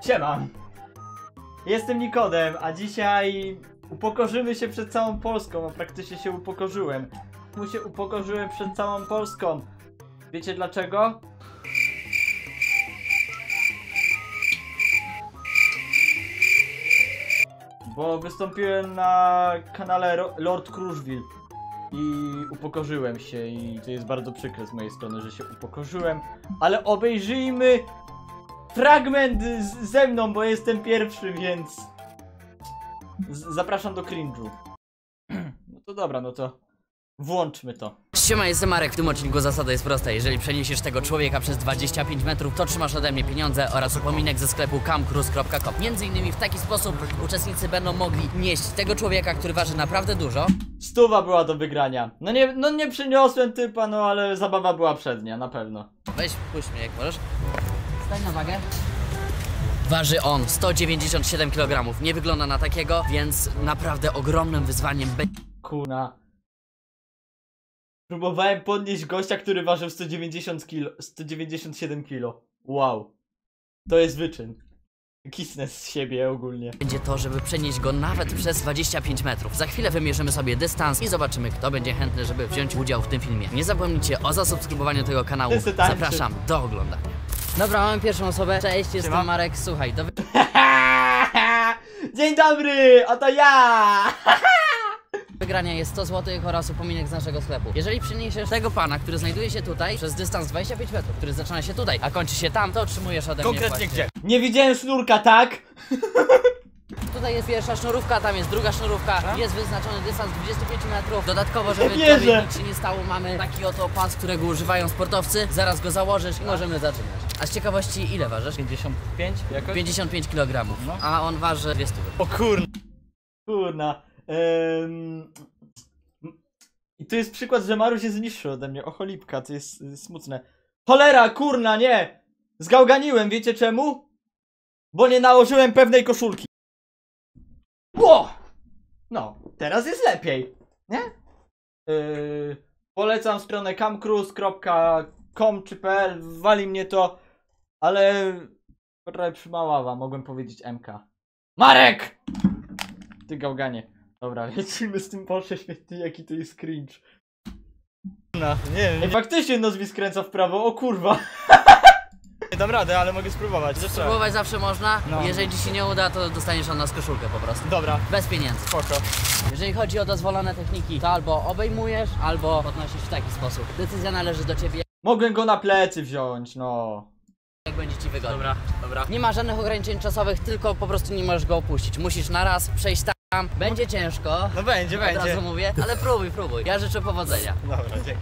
Siema! Jestem Nikodem, a dzisiaj upokorzymy się przed całą Polską, a praktycznie się upokorzyłem. Upokorzyłem przed całą Polską. Wiecie dlaczego? Bo wystąpiłem na kanale Lord Kruszwil i upokorzyłem się i to jest bardzo przykre z mojej strony, że się upokorzyłem, ale obejrzyjmy fragment ze mną, bo jestem pierwszy, więc zapraszam do cringe'u. No to dobra, no to włączmy to. Siema, jestem Marek. W tym odcinku zasada jest prosta. Jeżeli przeniesiesz tego człowieka przez 25 metrów, to trzymasz ode mnie pieniądze oraz upominek ze sklepu camcruise.com. Między innymi w taki sposób uczestnicy będą mogli nieść tego człowieka, który waży naprawdę dużo. 100 była do wygrania. No nie przyniosłem typa, no ale zabawa była przednia, na pewno. Weź, puść mnie jak możesz. Stań na wagę. Waży on 197 kg. Nie wygląda na takiego, więc naprawdę ogromnym wyzwaniem będzie. Kuna. Próbowałem podnieść gościa, który ważył 197 kg. Wow. To jest wyczyn. Kisnę z siebie ogólnie. Będzie to, żeby przenieść go nawet przez 25 metrów. Za chwilę wymierzymy sobie dystans i zobaczymy, kto będzie chętny, żeby wziąć udział w tym filmie. Nie zapomnijcie o zasubskrybowaniu tego kanału. Zapraszam do oglądania. Dobra, mamy pierwszą osobę. Cześć, jestem Marek. Słuchaj, do Dzień dobry, oto ja! wygrania jest 100 zł oraz upominek z naszego sklepu. Jeżeli przyniesiesz tego pana, który znajduje się tutaj przez dystans 25 metrów, który zaczyna się tutaj, a kończy się tam, to otrzymujesz ode mnie konkretnie gdzie? Nie widziałem sznurka, tak? Tutaj jest pierwsza sznurówka, tam jest druga sznurówka, jest wyznaczony dystans 25 metrów. Dodatkowo, żeby Wierzę. tobie nic się nie stało, mamy taki oto pas, którego używają sportowcy. Zaraz go założysz i możemy zaczynać. A z ciekawości ile ważysz? 55 jakoś? 55 kg, No. a on waży 200. O kurna. I to jest przykład, że Maruś jest niższy ode mnie. O cholipka, to jest smutne. Cholera, kurna, nie! Zgałganiłem, wiecie czemu? Bo nie nałożyłem pewnej koszulki. Ło! No, teraz jest lepiej, nie? Polecam stronę camcruise.com czy .pl, wali mnie to, ale trochę przymaława, mogłem powiedzieć MK. Marek! Ty gałganie. Dobra, lecimy z tym Porsche, świetnie, jaki to jest cringe. No, nie wiem, Ej, faktycznie nos mi skręca w prawo, o kurwa. nie dam radę, ale mogę spróbować. Spróbować zawsze można, No. jeżeli ci się nie uda, to dostaniesz od nas koszulkę po prostu. Dobra, Bez pieniędzy. spoko. Jeżeli chodzi o dozwolone techniki, to albo obejmujesz, albo podnosisz w taki sposób. Decyzja należy do ciebie, Mogłem go na plecy wziąć, no. jak będzie ci wygodnie. Dobra. Nie ma żadnych ograniczeń czasowych, tylko po prostu nie możesz go opuścić. Musisz na raz przejść tam. Będzie ciężko. No będzie, Od będzie. razu mówię, ale próbuj. Ja życzę powodzenia. Dobra, dzięki.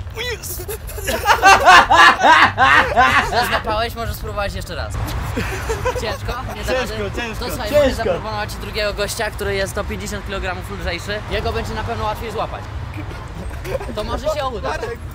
Złapałeś, możesz spróbować jeszcze raz. Ciężko? Nie da Ciężko, rady? ciężko. To słuchaj, Ciężko. mogę zaproponować ci drugiego gościa, który jest o 50 kg lżejszy. Jego będzie na pewno łatwiej złapać. To może się uda.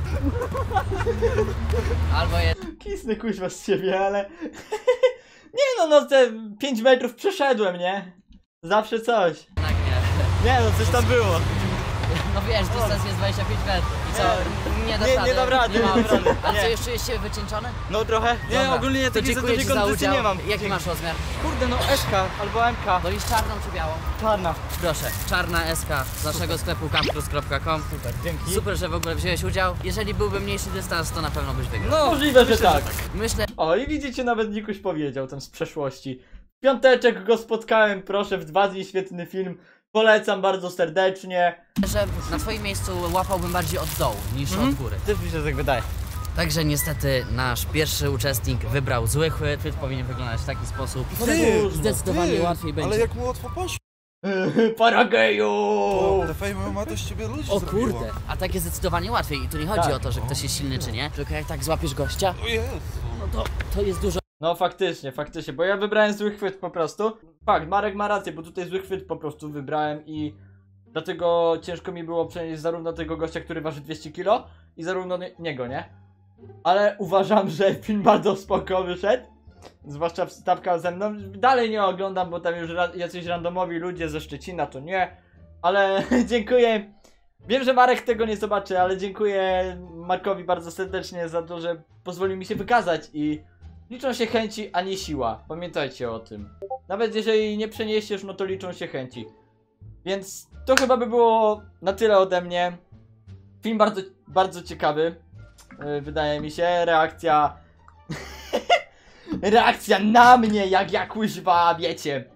Albo jest. Kisnę kuźwa z siebie, ale... Nie no, te 5 metrów przeszedłem, nie? Zawsze coś. Jednak nie. Nie no, coś tam było. No wiesz, dystans jest 25 metrów. I co? Nie dasz rady. Nie dam rady, Nie ma nie dam opcji. rady. Ale co, Nie. jeszcze jest się wycieńczony? No trochę. Nie, Dobra. ogólnie To takiej za dziękuję dużej ci za kondycji udział. nie mam. Jaki masz rozmiar? Kurde, no SK albo MK. Wolisz czarną czy białą? Czarna. Proszę, czarna SK z naszego sklepu camcruise.com. Super, dzięki. Super, że w ogóle wziąłeś udział. Jeżeli byłby mniejszy dystans, to na pewno byś wygrał. No, Możliwe, że myślę, tak. Myślę, O, i widzicie, nawet Nikuś powiedział tam z przeszłości. W piąteczek go spotkałem, proszę, w 2 dni, świetny film. Polecam bardzo serdecznie. że na twoim miejscu łapałbym bardziej od dołu niż od góry. Też mi się tak wydaje. Także niestety nasz pierwszy uczestnik wybrał zły chwyt. Chwyt powinien wyglądać w taki sposób. I wtedy zdecydowanie łatwiej będzie. Ale jak mu łatwo poszło. Parageju! Te fejmy ma to z ciebie ludzi O zrobiło. kurde, a tak jest zdecydowanie łatwiej. I tu nie chodzi Tak. o to, że ktoś jest silny czy nie, tylko jak tak złapiesz gościa, O Jezu. no to jest dużo. No faktycznie, bo ja wybrałem zły chwyt po prostu. Fakt, Marek ma rację, bo tutaj zły chwyt po prostu wybrałem i dlatego ciężko mi było przenieść zarówno tego gościa, który waży 200 kg i zarówno niego, nie? Ale uważam, że film bardzo spoko wyszedł. Zwłaszcza wstawka ze mną. Dalej nie oglądam, bo tam już jacyś randomowi ludzie ze Szczecina, to nie. Ale dziękuję. Wiem, że Marek tego nie zobaczy, ale dziękuję Markowi bardzo serdecznie za to, że pozwolił mi się wykazać i Liczą się chęci, a nie siła. Pamiętajcie o tym. Nawet jeżeli nie przeniesiesz, no to liczą się chęci. Więc to chyba by było na tyle ode mnie. Film bardzo, bardzo ciekawy. Wydaje mi się. Reakcja... Reakcja na mnie, jak ja kuźwa, wiecie.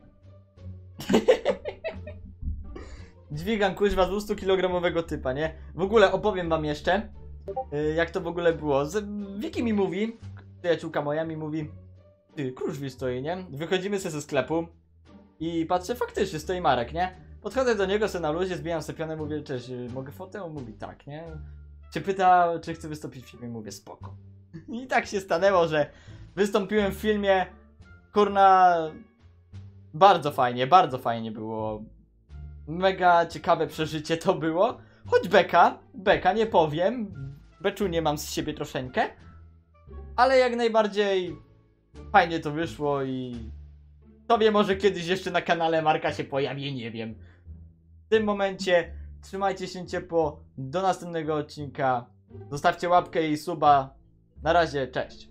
Dźwigam kuźwa 200-kilogramowego typa, nie? W ogóle opowiem wam jeszcze, jak to w ogóle było. Wiki mi mówi, przyjaciółka moja mi mówi, ty, Kruszwil stoi, nie? Wychodzimy sobie ze sklepu i patrzę, faktycznie stoi Marek, nie? Podchodzę do niego, sobie na luzie, zbijam sobie pionę, mówię, cześć, mogę fotę? On mówi, tak, nie? Czy pyta, czy chce wystąpić w filmie? Mówię, spoko. I tak się stanęło, że wystąpiłem w filmie, kurna, bardzo fajnie było. Mega ciekawe przeżycie to było. Choć beka, nie powiem. Beczunie mam z siebie troszeczkę. Ale jak najbardziej fajnie to wyszło i tobie może kiedyś jeszcze na kanale Marka się pojawi, nie wiem. W tym momencie trzymajcie się ciepło. Do następnego odcinka. Zostawcie łapkę i suba. Na razie, cześć.